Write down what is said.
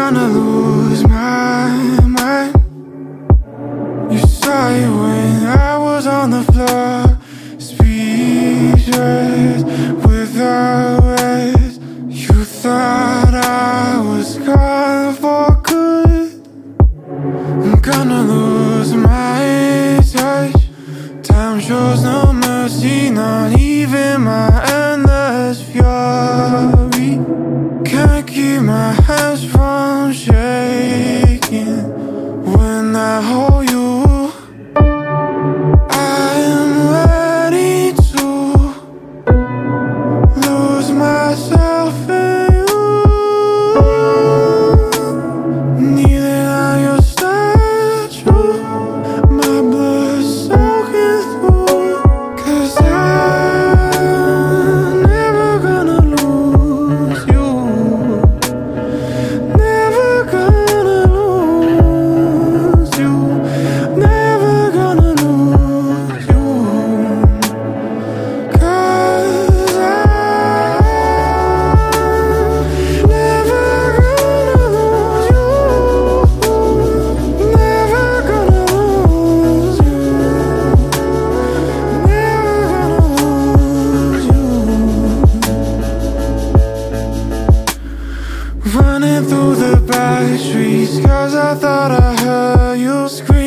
gonna lose my mind. You saw it when I was on the floor, speechless, without words. You thought I was gone for good. I'm gonna lose my touch. Time shows no mercy, not even my endless fury. Can't keep my hands from shaking when I hold you. I am ready to lose myself in you. Kneeling at your statue, my blood soaking through. 'Cause I'm never gonna lose you. Never gonna lose you. Never gonna lose you. 'Cause I'm never gonna lose you. Never gonna lose you. Running through the back streets, 'cause I thought I heard you scream.